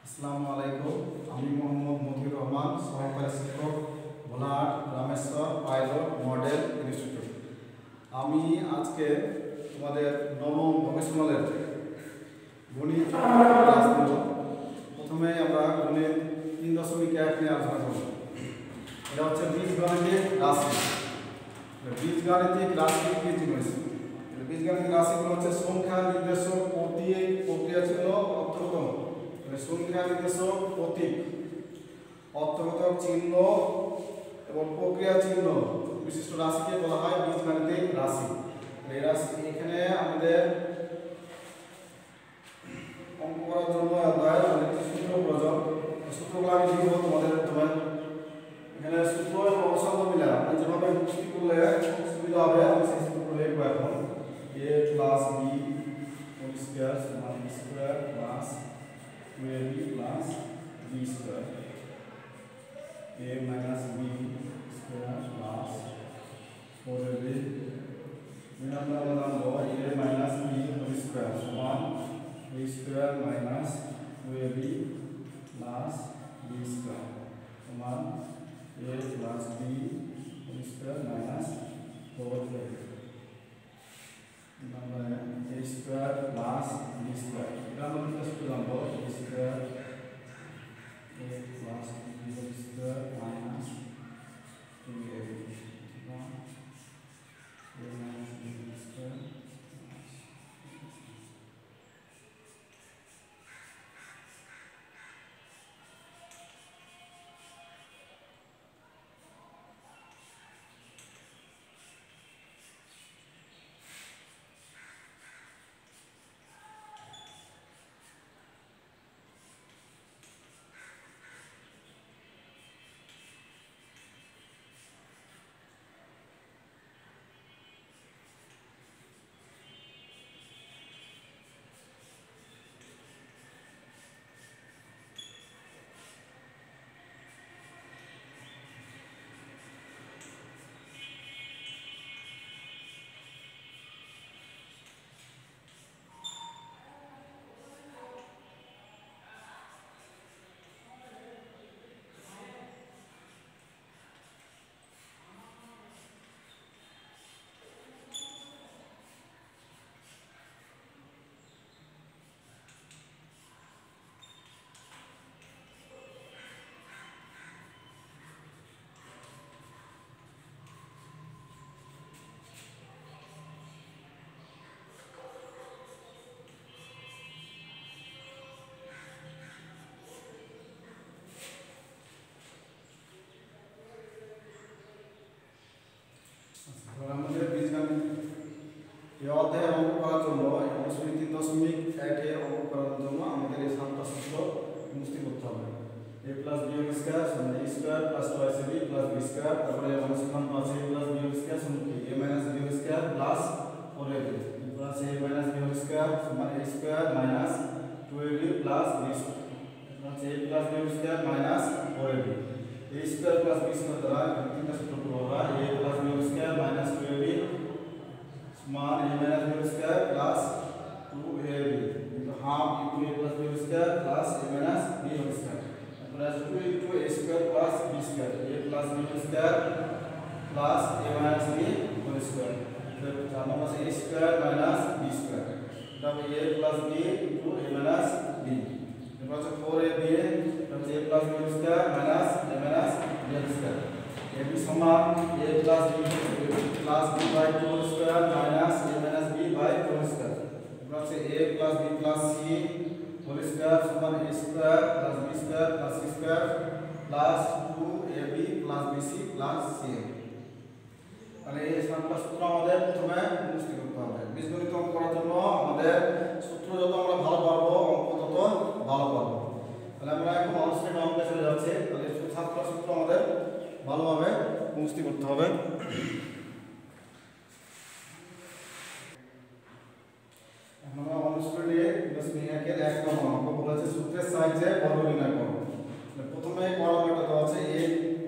আসসালামু আলাইকুম। আমি মোহাম্মদ মতিউর রহমান, সহকারী শিক্ষক, Bholahat Rameshwar pilot model institute. আমি আজকে তোমাদের নবম ভোকেশনালের গণিত ক্লাস নেব। প্রথমে আমরা গণিত 3.1 নিয়ে আলোচনা করব। এটা হচ্ছে বীজগাণিতিক রাশি। বীজগাণিতিক রাশি কি জিনিস? বীজগাণিতিক রাশিগুলো হচ্ছে সংখ্যা, নির্দেশক, প্রতীক, প্রক্রিয়া চিহ্ন, অর্থগত। সংখ্যা, নির্দেশক, প্রতীক, অর্থগত চিহ্ন এবং প্রক্রিয়া চিহ্ন বিশিষ্ট রাশিকে বলা হয় বীজগাণিতিক রাশি। এই রাশি এখানে আমাদের অঙ্ক করার জন্য অনেক সূত্র প্রয়োজন। সূত্রগুলো আমি লিখব তোমাদের মাধ্যমে। এখানে সূত্র এবং অসাধ্য মিলে আমরা যেভাবে মুক্তি করলে সুবিধা হবে আমি সেই সূত্রগুলো লিখবো এখন। a plus b whole square সমান b square plus 2ab plus b square, a minus b square plus 4ab আমরা জানবো a minus b whole square সমান a square minus 2ab plus b square সমান a plus b whole square minus 4ab আমরা a square plus b square এটা আমরা সূত্র জানবো a square a plus b whole square minus 2ab a minus b whole square আমাদের বীজগাণিত এই অধ্যায়ের অঙ্ক করার জন্য অনুশীলনী 3.1 এর অঙ্ক করার জন্য আমাদের এই 7টা সূত্র মুখস্থ করতে হবে। a plus b whole square সমান a square plus 2ab plus b square, তারপরে অনুশীলন আছে a plus b whole square সমান কি a minus b whole square plus 4ab plus a minus b whole square সমান a square minus 2ab plus b square plus a plus b whole square minus 4ab a square plus b square দ্বারা তিনটা সূত্র পাবো। a plus b whole square minus 2ab সমান a minus b whole square plus 2ab into half into a plus b whole square plus a minus b whole square plus 2 into a square plus b square, a plus b whole square plus a minus b whole square, জানো আছে a square minus b square, তারপর a plus b into a minus b, এরপর আছে 4ab তারপর a plus b whole square minus a minus b whole square, ab সমান a plus b plus b by 2 whole square minus a minus b by 2 whole square, এরপর আছে a plus b plus c whole square সমান a square plus b square plus c square plus 2ab plus bc plus cab। তাহলে এই 7টা সূত্র আমাদের প্রথমে মুখস্থ করতে হবে। বীজগণিত অঙ্ক করার জন্য আমাদের সূত্র যত আমরা ভালো পারবো অঙ্ক তত ভালো পারবো। তাহলে আমরা এখন অনুশীলনী অঙ্কে চলে যাচ্ছি। তাহলে 7টা সূত্র আমাদের ভালোভাবে মুখস্থ করতে হবে। আমরা অনুশীলনী 3.1 এর 1 নম্বর অঙ্ক বলেছে সূত্রের সাহায্যে বর্গ নির্ণয় করো। প্রথমে পরমাণুটা দেওয়া আছে a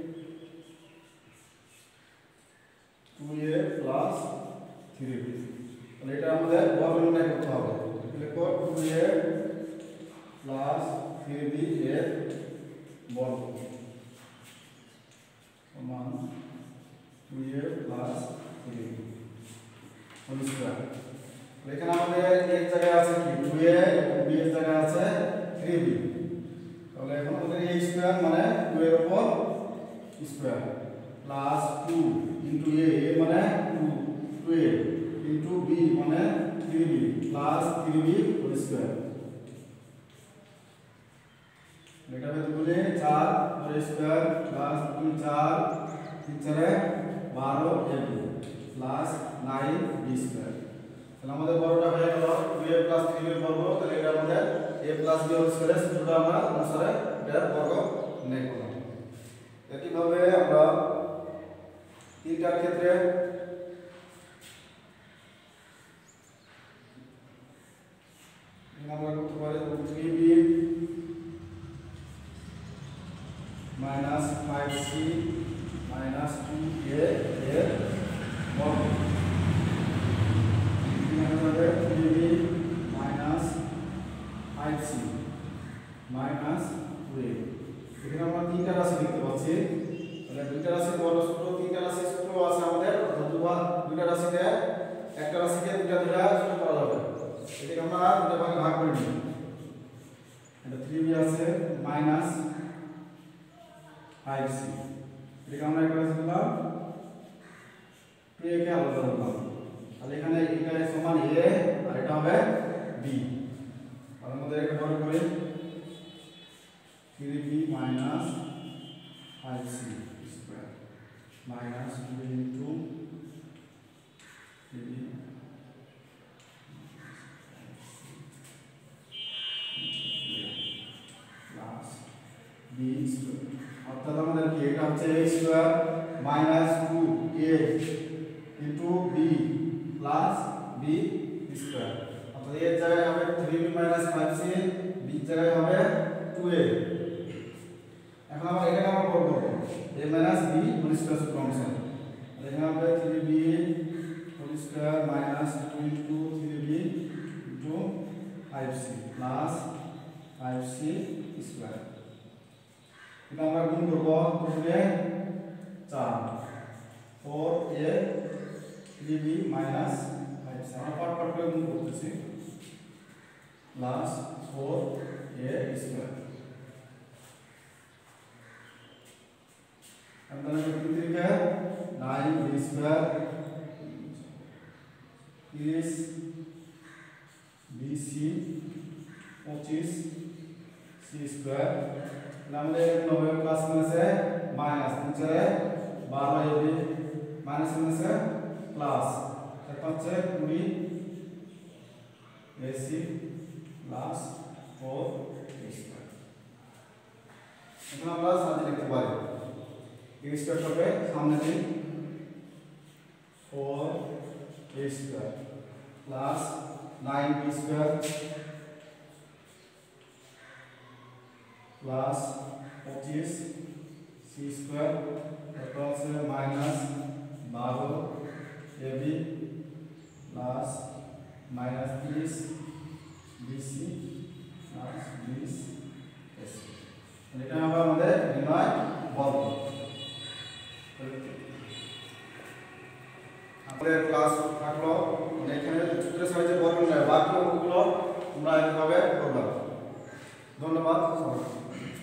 2a plus 3b, তাহলে এটা আমাদের বর্গ নির্ণয় করতে হবে। লিখো 2a plus 3b বর্গ সমান 2a plus 3b whole square. এখানে আমাদের এর জায়গায় আছে কি 2a এবং b এর জায়গায় আছে 3b। তাহলে এখন আমাদের a স্কয়ার মানে 2 এর উপর স্কয়ার প্লাস 2 ইনটু a মানে 2a ইনটু b মানে 3b plus 3b whole square. এটা হবে 2 গুণে 4 whole square plus 2 4 3 4 12 ab plus 9b square. তাহলে আমাদের বর্গটা হয়ে গেল 2a প্লাস 3b এর বর্গ। তাহলে এটা আমাদের a প্লাস b হোল স্কয়ারের সূত্রটা আমরা অনুসারে এর বর্গ নির্ণয় করলাম। একইভাবে আমরা তিনটার ক্ষেত্রে আমরা করতে পারি 3b minus 5c minus 2a এর বর্গ। এখানে হবে 3b minus 5c minus 2a। এখানে আমরা তিনটা রাশি দেখতে পাচ্ছি। তাহলে দুইটা রাশির বর্গ সূত্র, তিনটা রাশির সূত্র আছে আমাদের, অর্থাৎ দুইটা রাশিতে একটা রাশিকে দুইটা ধরে সূত্র করা যাবে। এটাকে আমরা দুটো ভাগে ভাগ করে নিই। এটা 3b আছে minus 5c, এটাকে আমরা একটা রাশি দিলাম 2a কে আলাদা করলাম। তাহলে এখানে এটা সমান a আর এটা হবে b। তাহলে আমাদের এটা বর্গ করি 3b minus 5c square minus 2 into 3b plus b square। অর্থাৎ আমাদের কি এটা হচ্ছে a square minus 2a into b plus b square. অর্থাৎ এর জায়গায় হবে 3b minus 5c, b এর জায়গায় হবে 2a। এখন আমরা এখানে আমরা করব a minus b whole square সূত্র অনুসারে। তাহলে এখানে হবে 3b whole square minus 2 into 3b into 5c plus 5c square. এটা আমরা গুণ করব 2 এ 4 4a 3b minus 5c আমরা পার্ট পার্ট করে গুণ করতেছি প্লাস 4a স্কয়ার। আমরা 3 থেকে 9b square 30 bc 25 c square. আমাদের নব্বই প্লাস মাইনাসে মাইনাস 3 4 12 ab মাইনাস মাইনাসে প্লাস তারপর হচ্ছে 20 ac প্লাস 4 স্কয়ার। এখন আমরা সাথে লিখতে পারি a স্কয়ার হবে সামনে দিন 4a square plus 9b square plus 25 c square তারপর আছে minus 12 ab plus minus 30 bc plus 20 ac। এটা হবে আমাদের নির্ণয় বর্গ। আমাদের ক্লাস থাকলো এখানে ছোট সাইজের বর্গ নয়, বাকি অঙ্কগুলো আমরা এইভাবে করলাম। ধন্যবাদ সবাইকে।